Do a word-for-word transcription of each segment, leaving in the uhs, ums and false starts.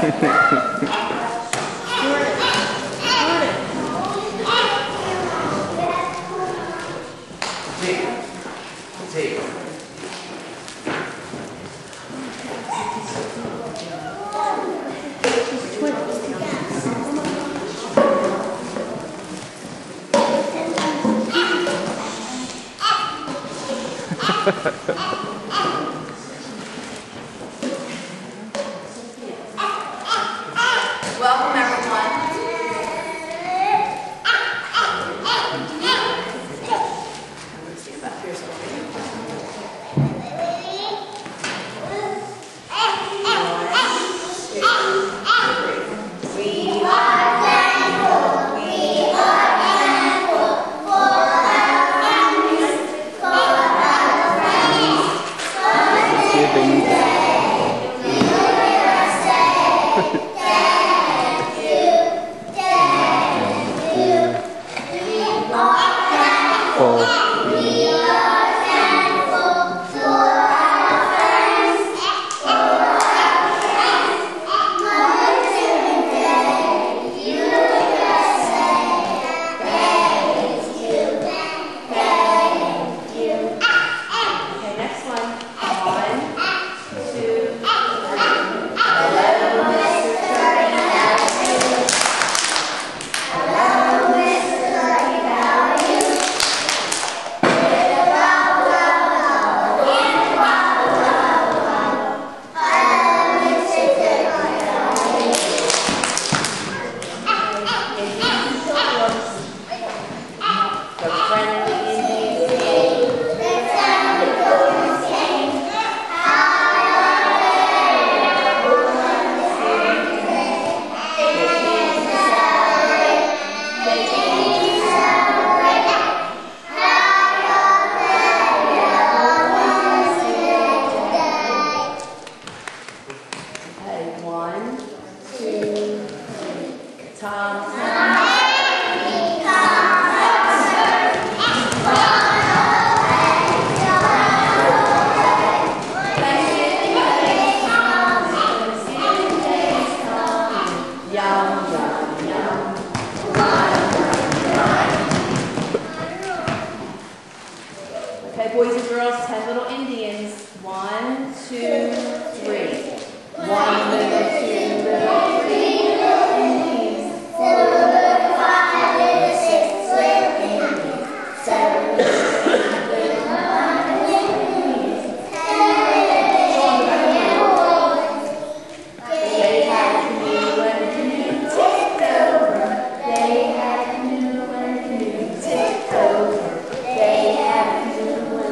Welcome, everyone. Okay, boys and girls, ten little Indians. One, two, three. One little, two little, three little Indians. Four little, five little, six little Indians. Seven little, eight little, nine little Indians. Ten little boys. They had a canoe and a canoe tipped over. They had a canoe and a canoe tipped over. They had a canoe.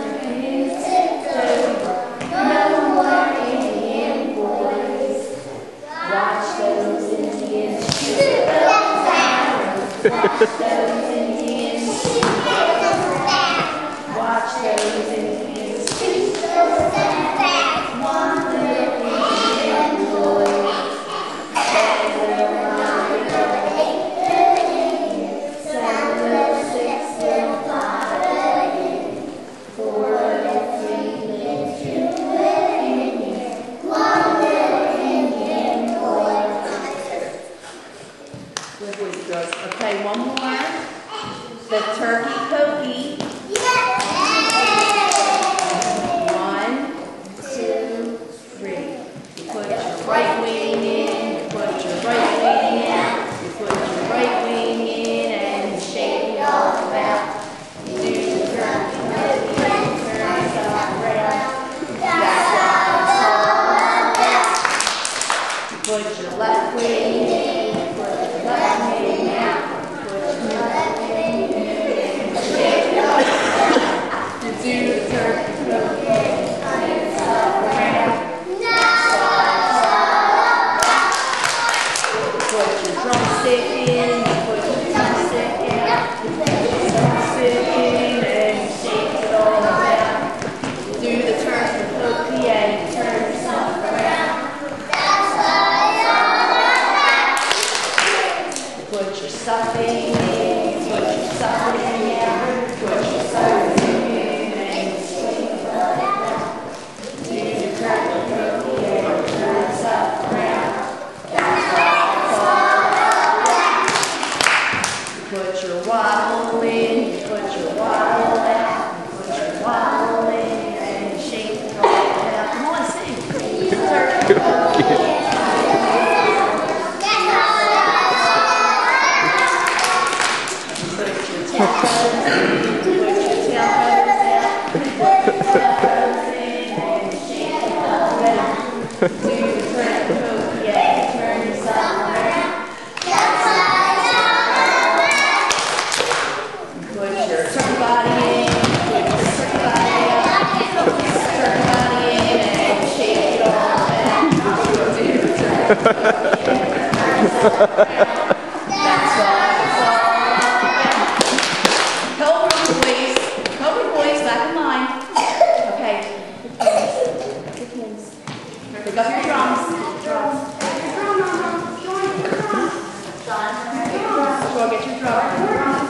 Watch those Indians shoot those back. Watch those Indians shoot those back. One little Indian boy, seven little nine little eight little Indians, seven little six little five little Indians, four little three little two little Indians, one little Indian boy. Good boys and girls. Okay, one more. The turkey pokey. One, two, three. You put your right wing in, you put your right wing in, you put your right wing in, and you shake it all about. You do the turkey pokey and you turn yourself around. That's what it's all about. You put your left wing in, you put your left wing out. Do the turkey pokey and turn yourself around. Put your drumstick in, you put your drumstick out. You put your drumstick in and you shake it all around. Do the turkey pokey and you turn yourself around. That's what it's all about. Do the trick. Yeah, turn yourself around. Put your turkey body in. Put your turkey body up. Turkey body in and shake it all back. Do the turkey body in. Turn yourself around. That's all. Help your boys. Help your boys back in line. Okay. Pick hands. Pick up your drums. Drums. John, go get your drum.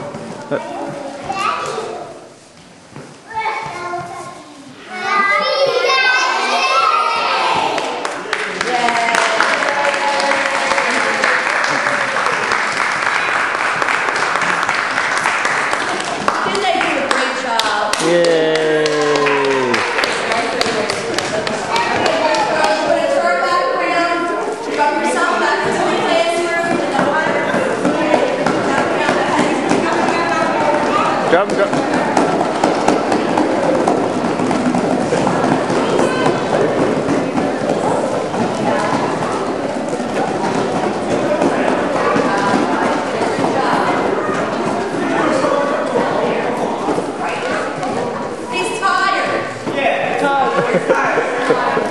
Jump, jump. He's tired. Yeah, tired. Tired.